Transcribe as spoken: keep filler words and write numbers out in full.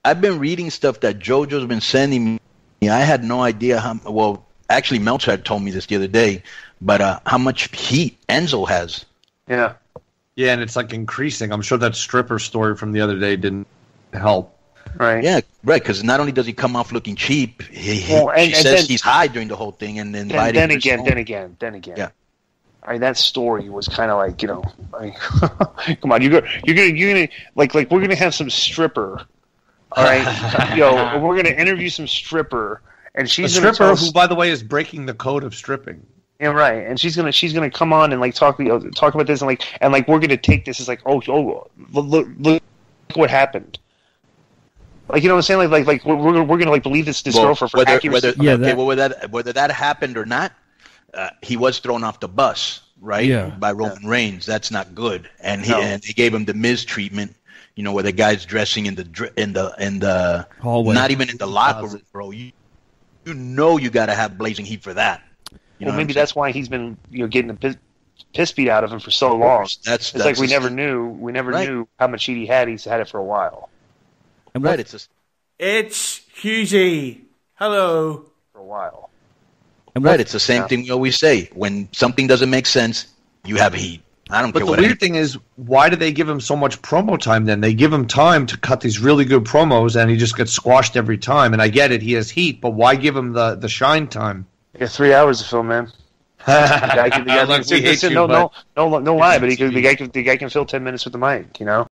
I've been reading stuff that JoJo's been sending me. I had no idea how. Well, actually, Meltzer had told me this the other day, but uh, how much heat Enzo has. Yeah. Yeah, and it's like increasing. I'm sure that stripper story from the other day didn't help. Right. Yeah, right. Because not only does he come off looking cheap, he, he Well, and- she and says then- he's high during the whole thing, and then Then, inviting then her again, home. then again, then again. Yeah. I mean, that story was kind of like, you know, like, come on, you're gonna, you're gonna, you're gonna, like, like we're gonna have some stripper, all right? you know, we're gonna interview some stripper, and A she's gonna stripper tell who, us, by the way, is breaking the code of stripping. yeah, right, and she's gonna, she's gonna come on and like talk, you know, talk about this, and like, and like we're gonna take this as like, oh, oh, look, look, look what happened. Like, you know what I'm saying? Like, like, like we're we're, we're gonna like believe this this Well, girl for, for whether, accuracy. whether, Yeah, okay, that- well, whether that whether that happened or not, uh, he was thrown off the bus, right? Yeah. By Roman Reigns. That's not good, and he No. and they gave him the Miz treatment. You know, where the guy's dressing in the dr- in the in the Hallway. not even in the locker room, bro. You you know you got to have blazing heat for that. You know well, what maybe I'm that's why he's been, you know, getting the piss, piss beat out of him for so long. saying? that's It's that's like we a- never knew. We never Right. knew how much heat he had. He's had it for a while. And right. what- It's a, It's Hughesy. Hello. For a while. and right. what- It's the same Yeah. thing we always say. When something doesn't make sense, you have heat. I don't But care the what. weird any- thing is, why do they give him so much promo time then? They give him time to cut these really good promos, and he just gets squashed every time. And I get it, he has heat, but why give him the, the shine time? You got three hours to film, man. The guy can, the guy Look, can, we hate listen, you, no, but- no, no, no lie, but he can, the guy can, the guy can fill ten minutes with the mic, you know.